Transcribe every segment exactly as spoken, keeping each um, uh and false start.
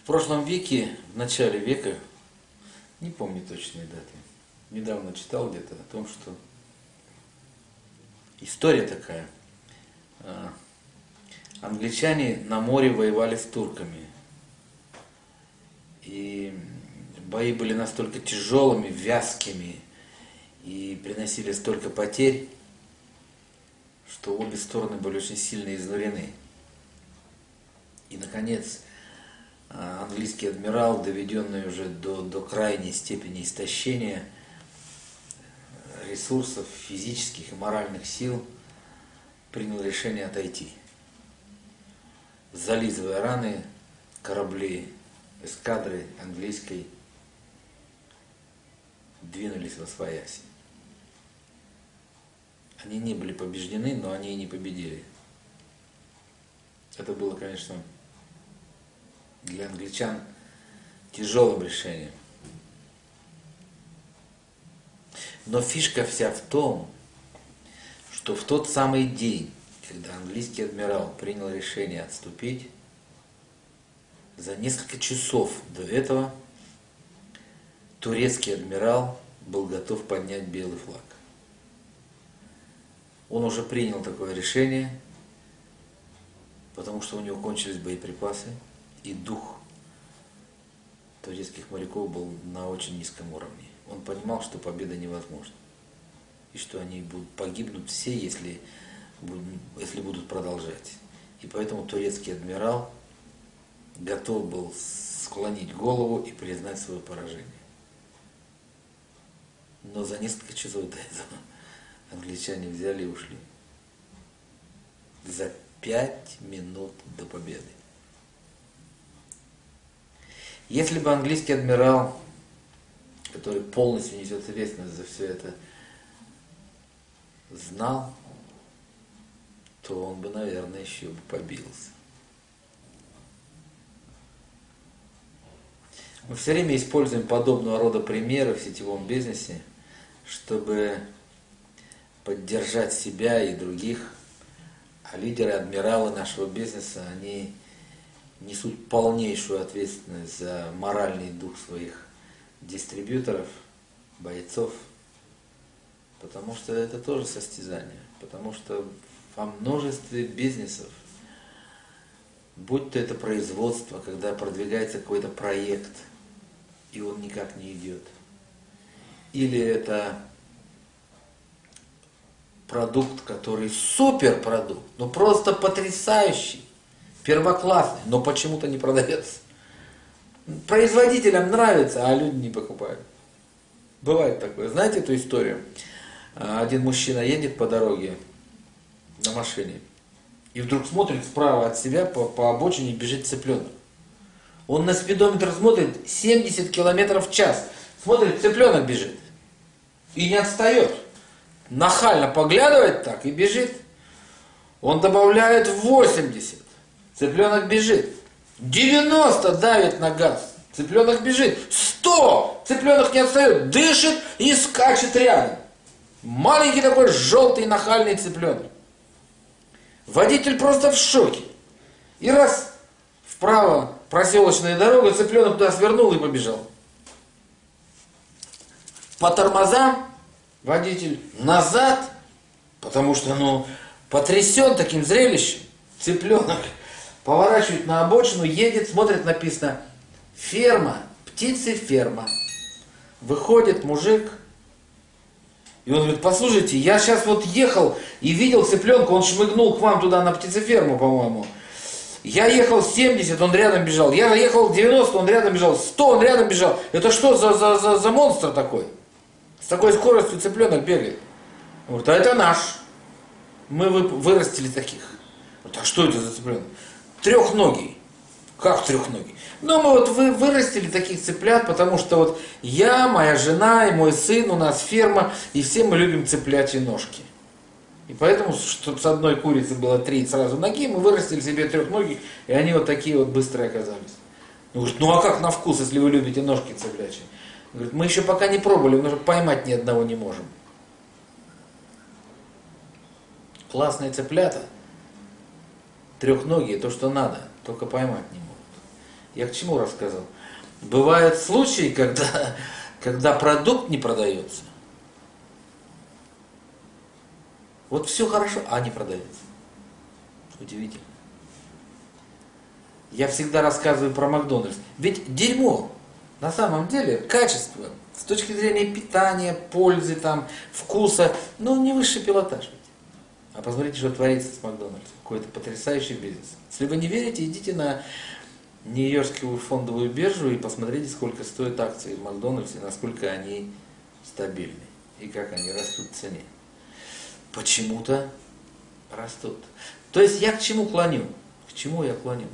В прошлом веке, в начале века, не помню точные даты, недавно читал где-то о том, что история такая. Англичане на море воевали с турками. И бои были настолько тяжелыми, вязкими и приносили столько потерь, что обе стороны были очень сильно изнурены. И, наконец, английский адмирал, доведенный уже до, до крайней степени истощения ресурсов, физических и моральных сил, принял решение отойти. Зализывая раны, корабли эскадры английской двинулись восвояси. Они не были побеждены, но они и не победили. Это было, конечно, для англичан тяжелым решением. Но фишка вся в том, что в тот самый день, когда английский адмирал принял решение отступить, за несколько часов до этого турецкий адмирал был готов поднять белый флаг. Он уже принял такое решение, потому что у него кончились боеприпасы, и дух турецких моряков был на очень низком уровне. Он понимал, что победа невозможна, и что они будут погибнут все, если, если будут продолжать. И поэтому турецкий адмирал готов был склонить голову и признать свое поражение. Но за несколько часов до этого англичане взяли и ушли. За пять минут до победы. Если бы английский адмирал, который полностью несет ответственность за все это, знал, то он бы, наверное, еще бы побился. Мы все время используем подобного рода примеры в сетевом бизнесе, чтобы поддержать себя и других. А лидеры, адмиралы нашего бизнеса, они несут полнейшую ответственность за моральный дух своих дистрибьюторов, бойцов, потому что это тоже состязание, потому что во множестве бизнесов, будь то это производство, когда продвигается какой-то проект, и он никак не идет, или это продукт, который суперпродукт, ну просто потрясающий, первоклассный, но почему-то не продается. Производителям нравится, а люди не покупают. Бывает такое. Знаете эту историю? Один мужчина едет по дороге на машине, и вдруг смотрит справа от себя по, по обочине бежит цыпленок. Он на спидометр смотрит семьдесят километров в час. Смотрит, цыпленок бежит. И не отстает. Нахально поглядывает так и бежит. Он добавляет восемьдесят. Цыпленок бежит. девяносто давит на газ. Цыпленок бежит. сто! Цыпленок не отстает. Дышит и скачет рядом. Маленький такой желтый нахальный цыпленок. Водитель просто в шоке. И раз вправо проселочная дорога, цыпленок туда свернул и побежал. По тормозам водитель назад, потому что, ну, потрясен таким зрелищем. Цыпленок поворачивает на обочину, едет, смотрит, написано «Ферма, птицеферма». Выходит мужик, и он говорит: послушайте, я сейчас вот ехал и видел цыпленка, он шмыгнул к вам туда на птицеферму, по-моему. Я ехал семьдесят, он рядом бежал. Я ехал девяносто, он рядом бежал. сто, он рядом бежал. Это что за, за, за, за монстр такой? С такой скоростью цыпленок бегает. Он говорит: а это наш. Мы вырастили таких. Говорит: а что это за цыпленок? Трехногий. Как трехногий? Ну, мы вот вы, вырастили таких цыплят, потому что вот я, моя жена и мой сын, у нас ферма, и все мы любим цыплячьи ножки. И поэтому, чтобы с одной курицы было три сразу ноги, мы вырастили себе трехногих, и они вот такие вот быстрые оказались. Он говорит: ну а как на вкус, если вы любите ножки цыплячьи? Он говорит: мы еще пока не пробовали, но поймать ни одного не можем. Классные цыплята, трехногие, то, что надо, только поймать не могут. Я к чему рассказал? Бывают случаи, когда, когда продукт не продается. Вот все хорошо, а не продается. Удивительно. Я всегда рассказываю про Макдональдс. Ведь дерьмо, на самом деле, качество, с точки зрения питания, пользы, там, вкуса, ну, не высший пилотаж. А посмотрите, что творится с Макдональдсом. Какой-то потрясающий бизнес. Если вы не верите, идите на Нью-Йоркскую фондовую биржу и посмотрите, сколько стоят акции в Макдональдсе, насколько они стабильны и как они растут в цене. Почему-то растут. То есть я к чему клоню? К чему я клоню?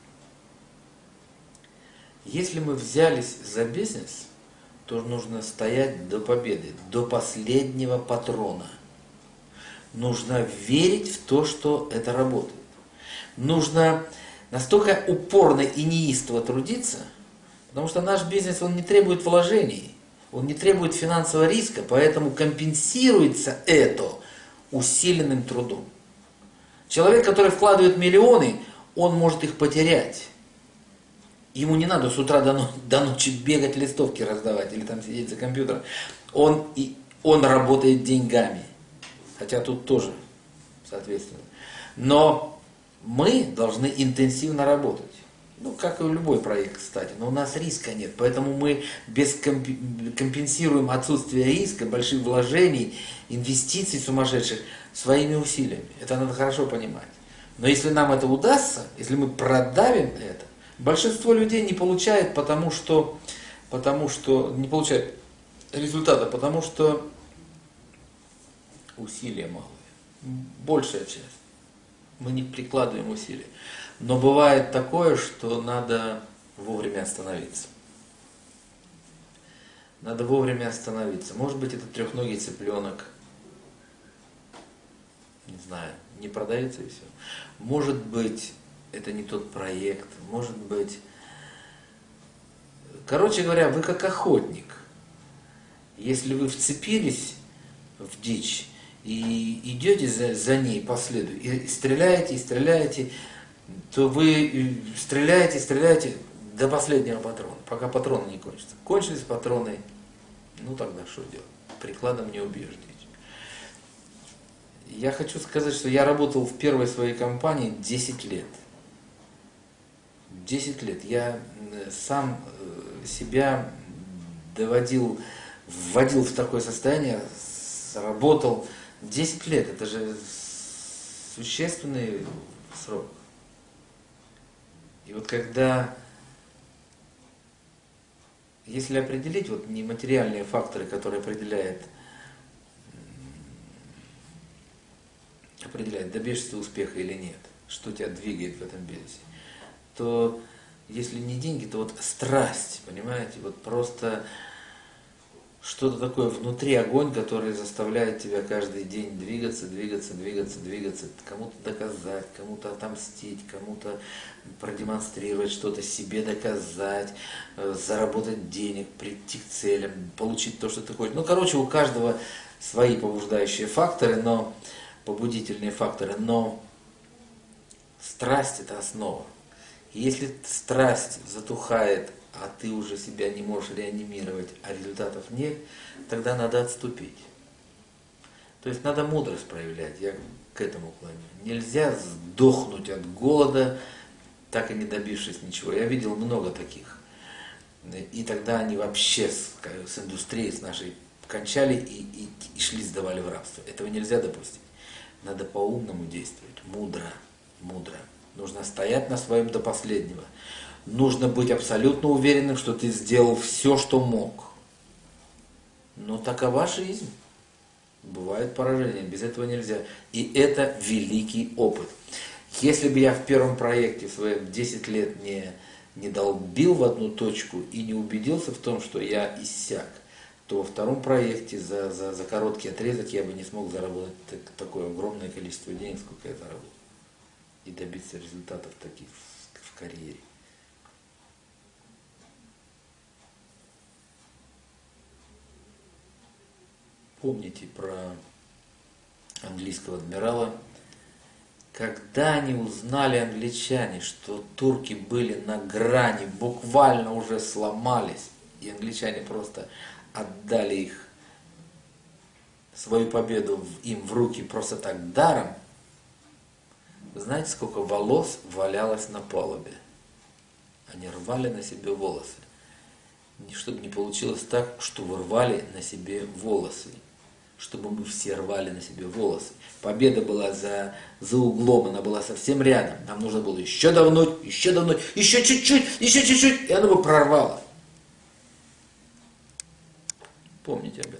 Если мы взялись за бизнес, то нужно стоять до победы, до последнего патрона. Нужно верить в то, что это работает. Нужно настолько упорно и неистово трудиться, потому что наш бизнес, он не требует вложений, он не требует финансового риска, поэтому компенсируется это усиленным трудом. Человек, который вкладывает миллионы, он может их потерять. Ему не надо с утра до, но, до ночи бегать, листовки раздавать или там сидеть за компьютером. Он, и, он работает деньгами. Хотя тут тоже, соответственно. Но мы должны интенсивно работать. Ну, как и любой проект, кстати. Но у нас риска нет. Поэтому мы без компенсируем отсутствие риска, больших вложений, инвестиций сумасшедших своими усилиями. Это надо хорошо понимать. Но если нам это удастся, если мы продавим это, большинство людей не получает, потому что, потому что не получает результата, потому что усилия малые. Большая часть. Мы не прикладываем усилия. Но бывает такое, что надо вовремя остановиться. Надо вовремя остановиться. Может быть, это трехногий цыпленок. Не знаю, не продается и все. Может быть, это не тот проект. Может быть... Короче говоря, вы как охотник. Если вы вцепились в дичь и идете за, за ней по следу, и стреляете, и стреляете, то вы стреляете, стреляете до последнего патрона, пока патроны не кончатся. Кончились патроны, ну тогда что делать? Прикладом не убьешь дичь. Я хочу сказать, что я работал в первой своей компании десять лет. десять лет. Я сам себя доводил, вводил в такое состояние, работал десять лет. Это же существенный срок. И вот когда, если определить вот нематериальные факторы, которые определяют, определяют, добьешься успеха или нет, что тебя двигает в этом бизнесе, то если не деньги, то вот страсть, понимаете, вот просто что-то такое внутри, огонь, который заставляет тебя каждый день двигаться, двигаться, двигаться, двигаться, кому-то доказать, кому-то отомстить, кому-то продемонстрировать что-то, себе доказать, заработать денег, прийти к целям, получить то, что ты хочешь. Ну, короче, у каждого свои побуждающие факторы, но побудительные факторы, но страсть – это основа. И если страсть затухает, а ты уже себя не можешь реанимировать, а результатов нет, тогда надо отступить. То есть надо мудрость проявлять, я к этому клоню. Нельзя сдохнуть от голода, так и не добившись ничего. Я видел много таких. И тогда они вообще с, с индустрией, с нашей, кончали и, и, и шли, сдавали в рабство. Этого нельзя допустить. Надо по-умному действовать, мудро, мудро. Нужно стоять на своем до последнего. Нужно быть абсолютно уверенным, что ты сделал все, что мог. Но такова жизнь. Бывает поражение, без этого нельзя. И это великий опыт. Если бы я в первом проекте в своем десять лет не, не долбил в одну точку и не убедился в том, что я иссяк, то во втором проекте за, за, за короткий отрезок я бы не смог заработать так, такое огромное количество денег, сколько я заработал. И добиться результатов таких в, в карьере. Помните про английского адмирала, Когда они узнали, англичане, что турки были на грани, буквально уже сломались, и англичане просто отдали их, свою победу им в руки просто так даром, знаете, сколько волос валялось на палубе? Они рвали на себе волосы. Чтобы не получилось так, что вы рвали на себе волосы. Чтобы мы все рвали на себе волосы. Победа была за, за углом, она была совсем рядом. Нам нужно было еще давнуть, еще давнуть, еще чуть-чуть, еще чуть-чуть, и оно бы прорвало. Помните об этом.